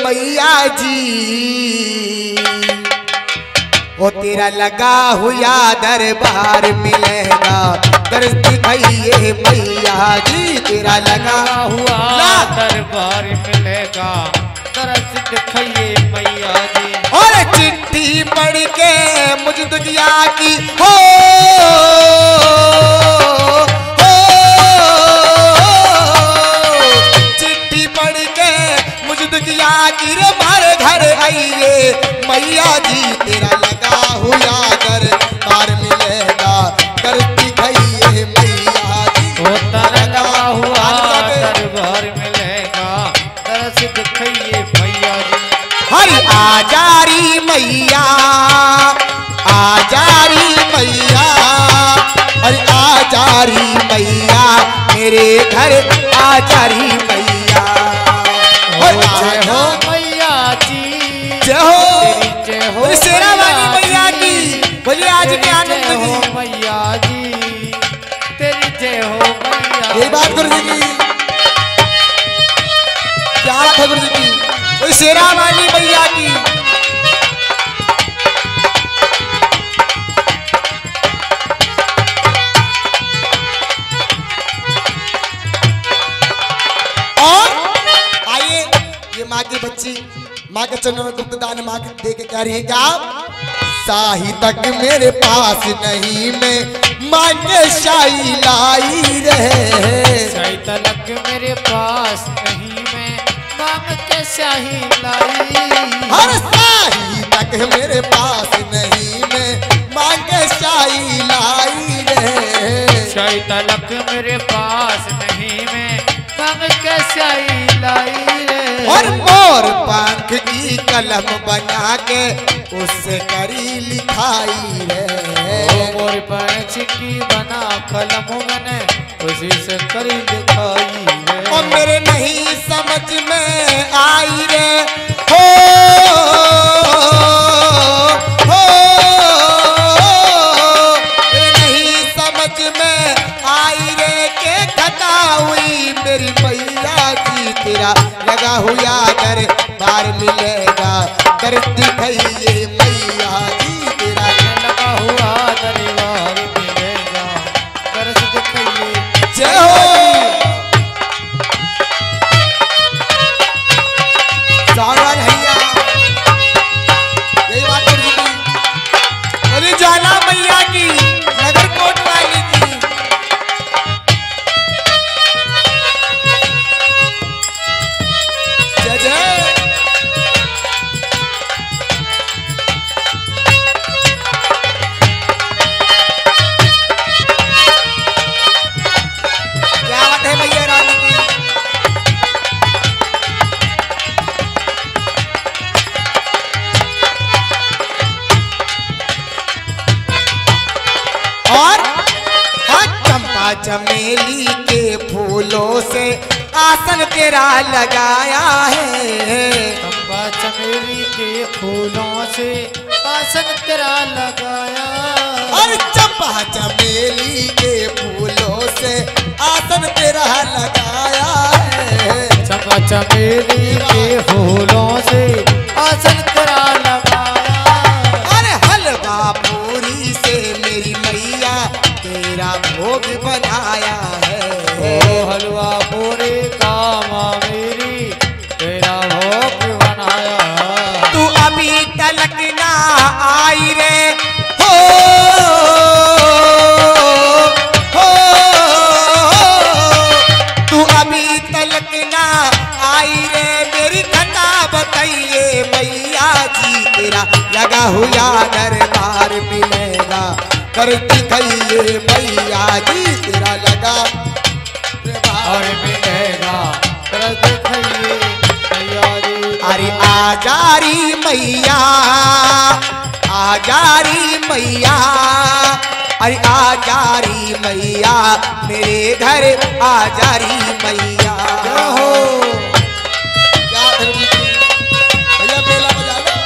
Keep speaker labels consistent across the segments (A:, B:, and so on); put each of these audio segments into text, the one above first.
A: मैया जी। वो तेरा लगा हुआ दरबार मिलेगा, दर्श दिखाइए मैया जी। तेरा लगा
B: हुआ दरबार मिलेगा, दर्श दिखाइए मैया जी।
A: और चिट्ठी पढ़ के मुझ दुनिया की हो चिट्ठी पढ़ के मुझ दुनिया की रे मारे घर आइए मैया जी। तेरा लगा हुआ दरबार मिलेगा, दर्श दिखाइए मैया जी।
B: वो तेरा लगा हुआ दरबार मिलेगा, दर्श दिखाइए मैया जी।
A: हरी आजारी मैया, आजारी मैया, अरे आजारी मैया मेरे घर आजारी मैया।
B: जय हो मैया जी,
A: जय हो,
B: जय हो
A: शेरा वाली मैया की बोलिए आज के आनंद
B: हो
A: की
B: मैया जी, तेरी जय हो मैया।
A: यही बात गुरु जी की, क्या बात है गुरु जी की, कोई शेरा वाली मैया की। माँ की बच्ची माँ के चरणों में गुप्त दान माँ के दे के कह रही है क्या? शाही तक मेरे पास नहीं, मैं माँ के शाही लाई रहे।
B: शाही तक मेरे पास नहीं, मैं माँ के शाही लाई।
A: हर शाही तक मेरे पास नहीं, मैं माँ के शाही लाई रहे।
B: शाही तक मेरे पास नहीं, मैं माँ के शाही लाई रे।
A: और मोर पंख की कलम बना के उससे करी लिखाई रे।
B: मोर पंख की बना कलम मैंने उसी से करी लिखाई रे।
A: और मेरे नहीं समझ में आई रे हो मेरे नहीं समझ में आई रे के खता हुई मेरी मैया जी। तेरा लगा हुआ दरबार मिलेगा, दर्श दिखाइए मैया जी। तेरा
B: लगा हुआ दरबार मिलेगा, दर्श दिखाइए।
A: जय हो सावन भैया, यही बात की बोली ज्वाला मैया की, नगर कोट वाली की। जय जय। क्या बात है मैया रानी की। और हाँ चंपा चमेली के फूलों से आसन तेरा लगाया है।
B: चंपा चमेली के फूलों से आसन तेरा लगाया।
A: और चंपा चमेली के फूलों से आसन तेरा लगाया है।
B: चंपा चमेली के फूलों से आसन तेरा लगाया।
A: अरे हलवा पूरी से मेरी मैया तेरा भोग बनाया है।
B: ओ हलवा पूरे काम मेरी तेरा भोग बनाया।
A: तू अभी तलक ना आई रे हो तू अभी तलक ना आई रे मेरी घटा बताइए मैया जी। तेरा लगा हुआ दरबार मिलेगा, कर दिखाइए मैया जी। तेरा लगा
B: और मिलेगा कर दिखाइए मैया जी।
A: अरे आजारी मैया, आजारी मैया, अरे आजारी मैया मेरे घर आजारी मैया। हो क्या भैया बेला बजा लो।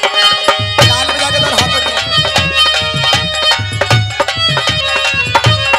A: ताल बजा के हाथ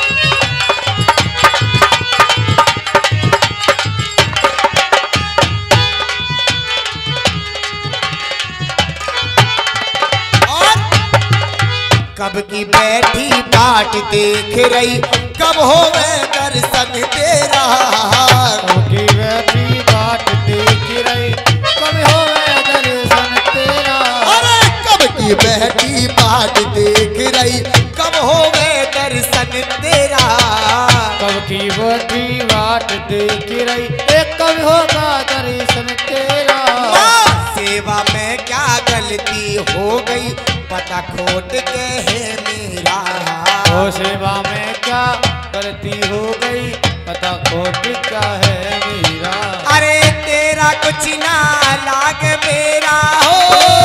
A: बाट देख रही कब होवे दर्शन तेरा।
B: कब की बैठी बाट देख रही कब होवे दर्शन तेरा।
A: अरे कब की बैठी बाट देख रही कब होवे दर्शन तेरा।
B: कब की बैठी बाट देख रही कब होगा दर्शन तेरा।
A: सेवा में क्या गलती हो गई पता खोट के है मेरा।
B: ओ सेवा में क्या गलती हो गई पता खोट क्या है मेरा।
A: अरे तेरा कुछ ना लाग मेरा हो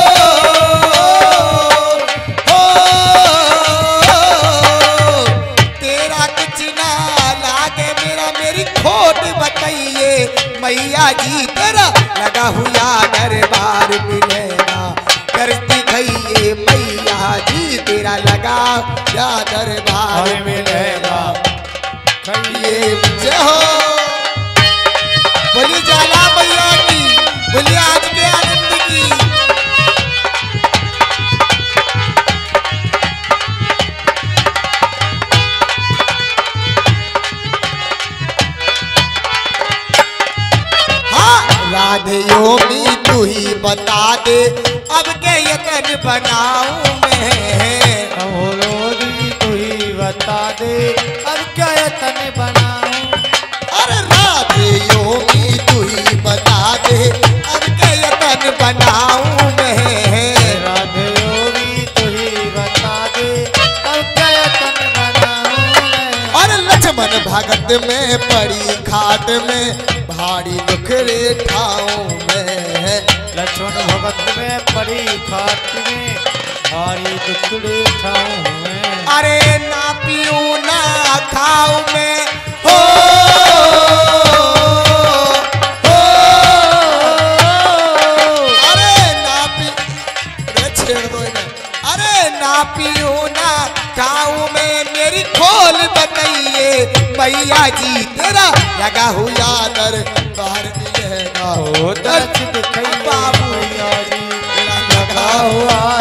A: तेरा कुछ ना लागे मेरा मेरी खोट बताइए मैया जी तेरा लगा हुआ दरबार मिलेगा करती गई मैया जी तेरा लगा या दरबार
B: मिलेगा।
A: ये जय हो बोली जाला मैया की बोली आज के आनंद की। राधे योमी तू ही बता दे अब के यतन बनाऊं मैं।
B: रोजी तू ही बता दे अब क्या यतन बनाऊं।
A: अरे राधे योमी तू ही बता दे अब के यतन बनाऊं मैं।
B: राधे योगी तू ही बता दे अब क्या यतन बनाऊं मैं।
A: और लक्ष्मण भगत में पड़ी खाट में भारी दुखड़े ठाऊं मैं।
B: लक्ष्मण भगत में पड़ी खाट में भारी दुखड़े ठाऊं मैं।
A: अरे ना पीऊं ना खाऊं मैं हो अरे ना पी छेड़ दो इन्हें। अरे ना पीऊं ना खाऊं मैं मेरी खोल बताइए मैया जी तेरा लगा हुआ दरबार मिलेगा।
B: ओ दर्शन दिखाइए मैया जी तेरा लगा हुआ